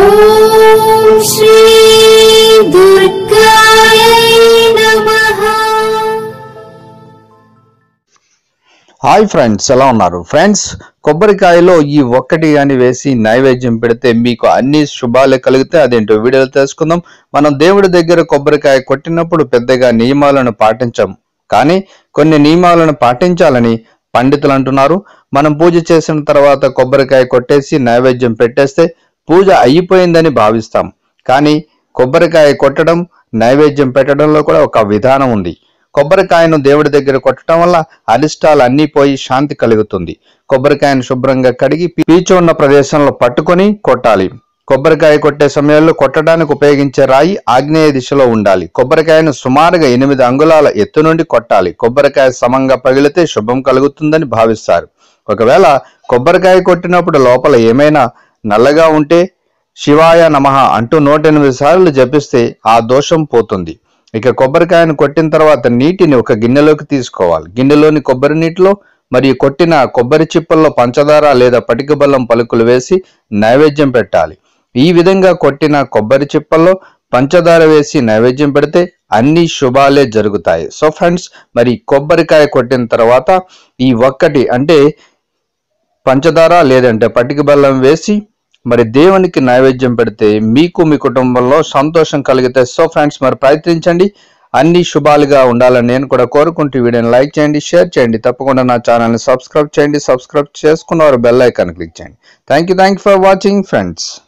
ఓం శ్రీ దుర్గాయ నమః. Hi friends, ఎలా ఉన్నారు ఫ్రెండ్స్? కొబ్బరికాయలో ఈ ఒక్కటి గాని వేసి నైవేద్యం పెడితే మీకు అన్ని శుభాలే కలిగితే అదేంటో వీడియోలో తెలుసుకుందాం. మనం దేవుడి దగ్గర కొబ్బరికాయ కొట్టినప్పుడు పెద్దగా నియమాలను పాటించం, కానీ కొన్ని నియమాలను పాటించాలని పండితులు అంటున్నారు. మనం పూజ చేసిన తర్వాత కొబ్బరికాయ కొట్టేసి నైవేద్యం పెట్టేస్తే పూజ అయిపోయిందని భావిస్తాం, కానీ కొబ్బరికాయ కొట్టడం నైవేద్యం పెట్టడంలో కూడా ఒక విధానం ఉంది. కొబ్బరికాయను దేవుడి దగ్గర కొట్టడం వల్ల అరిష్టాలు అన్నీ పోయి శాంతి కలుగుతుంది. కొబ్బరికాయను శుభ్రంగా కడిగి పీచు ఉన్న ప్రదేశంలో పట్టుకొని కొట్టాలి. కొబ్బరికాయ కొట్టే సమయంలో కొట్టడానికి ఉపయోగించే రాయి ఆగ్నేయ దిశలో ఉండాలి. కొబ్బరికాయను సుమారుగా 8 అంగుళాల ఎత్తు నుండి కొట్టాలి. కొబ్బరికాయ సమంగా పగిలితే శుభం కలుగుతుందని భావిస్తారు. ఒకవేళ కొబ్బరికాయ కొట్టినప్పుడు లోపల ఏమైనా నల్లగా ఉంటే శివాయ నమః అంటూ 108 సార్లు జపిస్తే ఆ దోషం పోతుంది. ఇక కొబ్బరికాయను కొట్టిన తర్వాత నీటిని ఒక గిన్నెలోకి తీసుకోవాలి. గిన్నెలోని కొబ్బరి నీటిలో మరియు కొట్టిన కొబ్బరి చిప్పల్లో పంచదార లేదా పటిక బెల్లం పలుకులు వేసి నైవేద్యం పెట్టాలి. ఈ విధంగా కొట్టిన కొబ్బరి చిప్పల్లో పంచదార వేసి నైవేద్యం పెడితే అన్ని శుభాలే జరుగుతాయి. సో ఫ్రెండ్స్, మరి కొబ్బరికాయ కొట్టిన తర్వాత ఈ ఒక్కటి అంటే పంచదార లేదంటే పటిక బెల్లం వేసి మరి దేవునికి నైవేద్యం పెడితే మీకు మీ కుటుంబంలో సంతోషం కలిగితే. సో ఫ్రెండ్స్, మరి ప్రయత్నించండి, అన్ని శుభాలుగా ఉండాలని నేను కూడా కోరుకుంటూ వీడియోని లైక్ చేయండి, షేర్ చేయండి, తప్పకుండా నా ఛానల్ని సబ్స్క్రైబ్ చేయండి. సబ్స్క్రైబ్ చేసుకున్న వారు బెల్ ఐకాన్ క్లిక్ చేయండి. Thank you for watching friends.